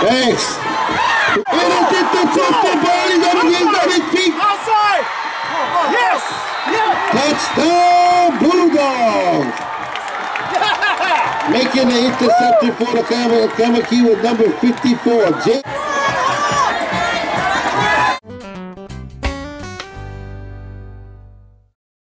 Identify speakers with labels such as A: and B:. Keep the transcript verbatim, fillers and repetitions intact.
A: Thanks. Intercepted ball. He's on his feet.
B: Outside. Yes.
A: Touchdown, Bulldogs. Making the interception for the Kaimuki with number fifty-four.